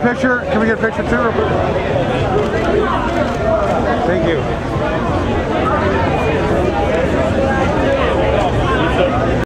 picture? Can we get a picture too? Thank you.